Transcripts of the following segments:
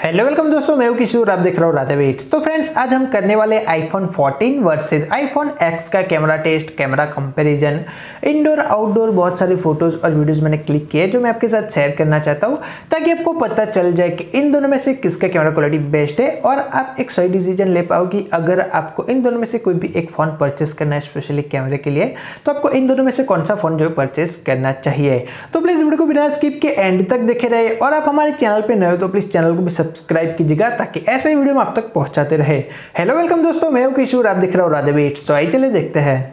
Hello welcome दोस्तों, मैं हूं किशोर, आप देख रहे हो राधे वेट्स। तो फ्रेंड्स, आज हम करने वाले आईफोन 14 वर्सेस आईफोन एक्स का camera test, camera comparison, indoor outdoor बहुत सारी फोटोज और वीडियोस मैंने क्लिक किए जो मैं आपके साथ शेयर करना चाहता हूं, ताकि आपको पता चल जाए कि इन दोनों में से किसका कैमरा क्वालिटी बेस्ट है और आप एक सही डिसीजन ले पाओ कि अगर आपको इन दोनों में से कोई भी एक फोन परचेस करना है स्पेशली कैमरे के लिए, तो आपको इन दोनों में से कौन सा फोन जो है परचेस करना चाहिए। तो प्लीज वीडियो को बिना स्किप के एंड तक देखे रहे, और आप हमारे चैनल पे नए हो तो प्लीज चैनल को भी सब्सक्राइब कीजिएगा ताकि ऐसे ही वीडियो हम आप तक पहुंचाते रहे। हेलो वेलकम दोस्तों, मैं हूं किशोर, आप दिख रहे हो राधे वेट्स। तो आइए चले देखते हैं।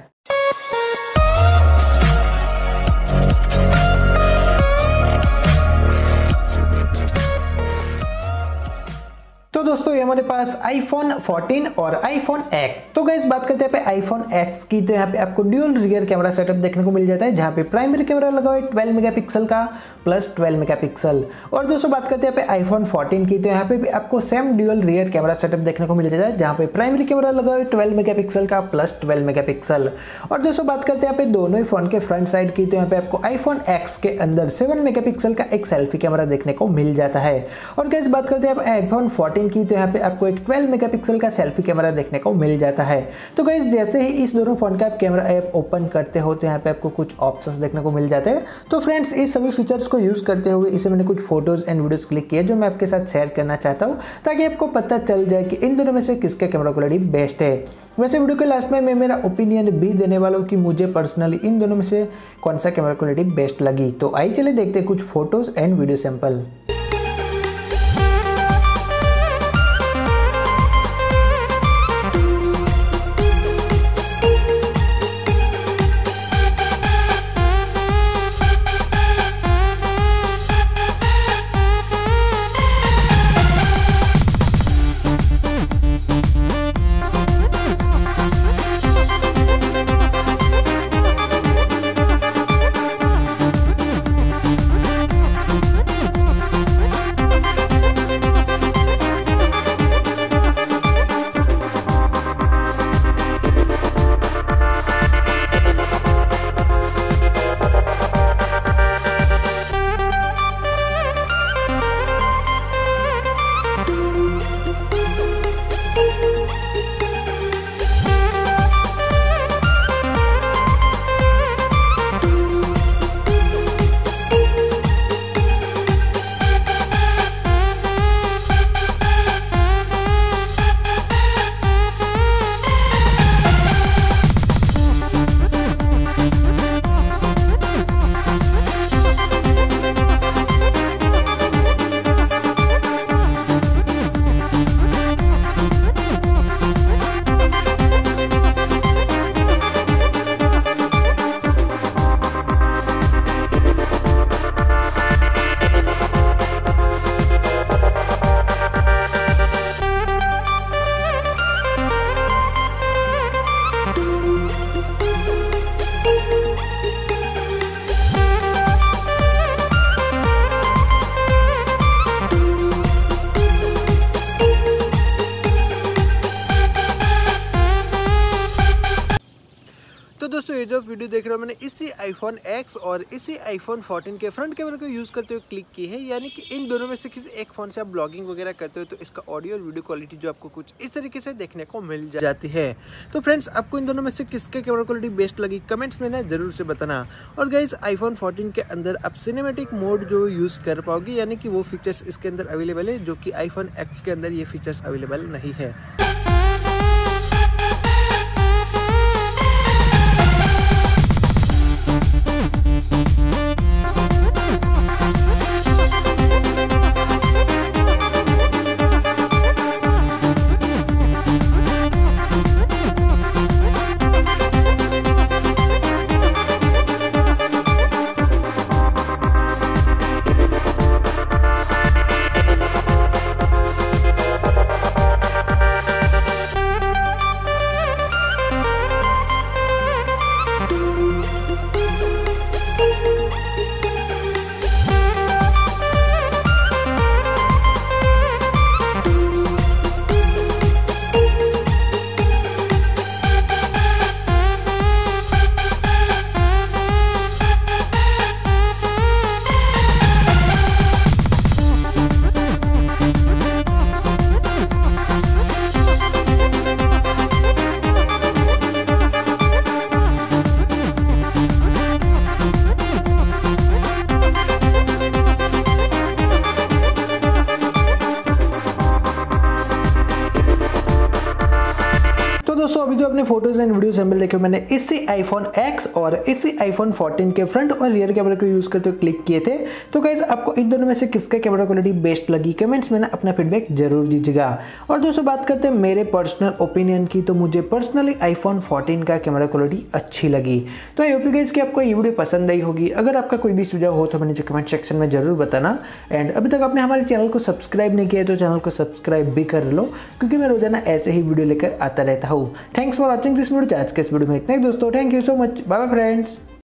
तो दोस्तों, ये हमारे पास आईफोन 14 और आईफोन एक्स। तो गाइस, बात करते हैं आईफोन एक्स की, तो यहाँ पे आपको ड्यूल रियर कैमरा सेटअप देखने को मिल जाता है, जहाँ पे प्राइमरी कैमरा लगा हुआ है 12 मेगापिक्सल का प्लस 12 मेगापिक्सल। और दोस्तों, बात करते हैं आईफोन 14 की, तो यहाँ पे भी आपको same dual rear camera setup देखने को मिल जाता है, जहाँ पे प्राइमरी कैमरा लगा हुआ है 12 मेगापिक्सल का प्लस 12 मेगापिक्सल। और दोस्तों, बात करते हैं दोनों ही फोन के फ्रंट साइड की, तो यहाँ पे आपको आईफोन एक्स के अंदर 7 मेगापिक्सल का एक सेल्फी कैमरा देखने को मिल जाता है। और गाइस, बात करते हैं आईफोन 14 की, तो यहाँ पे आपको एक 12 मेगापिक्सल का सेल्फी कैमरा देखने को मिल जाता है। तो गाइस, जैसे ही इस दोनों फोन का आप कैमरा ऐप ओपन करते हो, तो यहाँ पे आपको कुछ ऑप्शंस देखने को मिल जाते हैं। तो फ्रेंड्स, इस सभी फीचर्स को यूज करते हुए इसे मैंने कुछ फोटोज एंड वीडियोस क्लिक किए जो मैं आपके साथ शेयर करना चाहता हूँ, ताकि आपको पता चल जाए कि इन दोनों में से किसका कैमरा क्वालिटी बेस्ट है। वैसे वीडियो के लास्ट में मैं मेरा ओपिनियन भी देने वाला हूँ कि मुझे पर्सनली इन दोनों में से कौन सा कैमरा क्वालिटी बेस्ट लगी। तो आइए चले देखते हैं कुछ फोटोज एंड वीडियो सैंपल। तो दोस्तों, ये जो वीडियो देख रहे हो मैंने इसी आईफोन एक्स और इसी आईफोन 14 के फ्रंट कैमरे को यूज़ करते हुए क्लिक की है, यानी कि इन दोनों में से किसी एक फ़ोन से आप ब्लॉगिंग वगैरह करते हो तो इसका ऑडियो और वीडियो क्वालिटी जो आपको कुछ इस तरीके से देखने को मिल जाती है। तो फ्रेंड्स, आपको इन दोनों में से किसके कैमरा क्वालिटी बेस्ट लगी कमेंट्स में ना जरूर से बताना। और गाइस, आईफोन 14 के अंदर आप सिनेमेटिक मोड जो यूज़ कर पाओगे, यानी कि वो फीचर्स इसके अंदर अवेलेबल है जो कि आईफोन एक्स के अंदर ये फीचर्स अवेलेबल नहीं है। जो अपने फोटोज एंड वीडियो सैंपल देखे मैंने इसी आईफोन X और इसी आईफोन 14 के फ्रंट और रियर कैमरा को यूज करते हुए क्लिक किए थे। तो गाइस आपको इन दोनों में से किसका कैमरा क्वालिटी बेस्ट लगी, कमेंट्स में ना अपना फीडबैक जरूर दीजिएगा। और दोस्तों बात करते हैं मेरे पर्सनल ओपिनियन की, तो मुझे पर्सनली आईफोन 14 का कैमरा क्वालिटी अच्छी लगी। तो आई होप गाइस कि आपको ये वीडियो पसंद आई होगी। अगर आपका कोई भी सुझाव हो तो मुझे कमेंट सेक्शन में जरूर बताना। एंड अभी तक आपने हमारे चैनल को सब्सक्राइब नहीं किया तो चैनल को सब्सक्राइब भी कर लो, क्योंकि मैं रोजाना ऐसे ही वीडियो लेकर आता रहता हूँ। Thanks for watching this video. आज के इस वीडियो में इतना ही दोस्तों। Thank you so much. Bye bye friends.